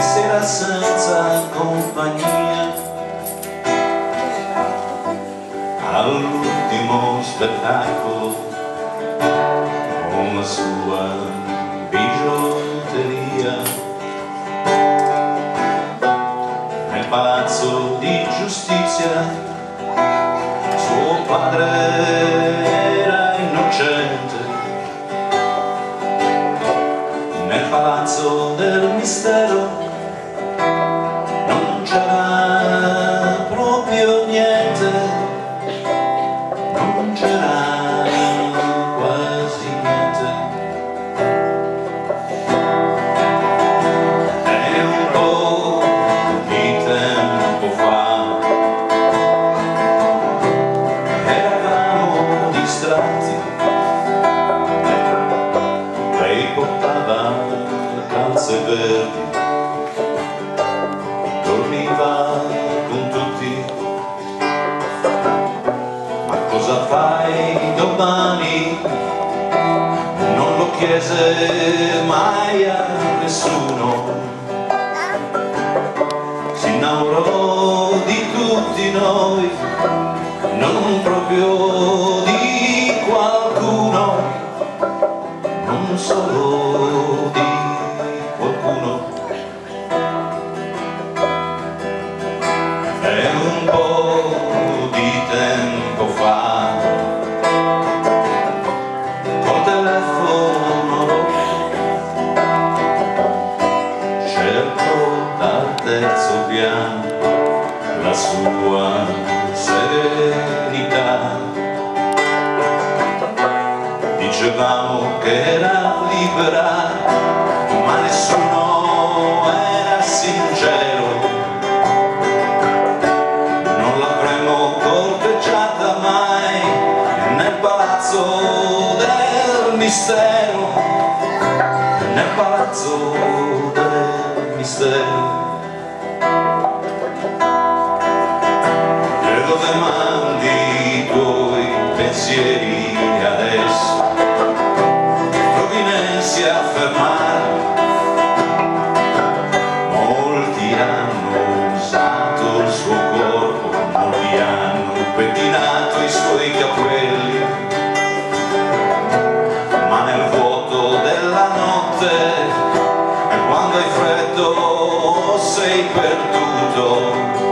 sera senza compagnia, all'ultimo spettacolo con la sua bigiotteria. Nel palazzo di giustizia suo padre era innocente, nel palazzo del mistero non c'era proprio niente, non c'era quasi niente. E un po' di tempo fa eravamo distratti, lei portava calze verdi, dormiva con tutti. Ma cosa fai domani? Non lo chiese mai a nessuno. Si innamorò di tutti noi, non proprio di qualcuno, non solo di qualcuno. E un po' di tempo fa, col telefono cercò dal terzo piano la sua serenità. Dicevamo che era libera, ma nessuno era sincero. Non l'avremmo corteggiata mai nel palazzo del mistero, nel palazzo del mistero. E dove mandi i tuoi pensieri adesso? Provinensi a fermare. Molti hanno usato il suo corpo, molti hanno pettinato i suoi capelli, ma nel vuoto della notte, e quando hai freddo o sei perduto,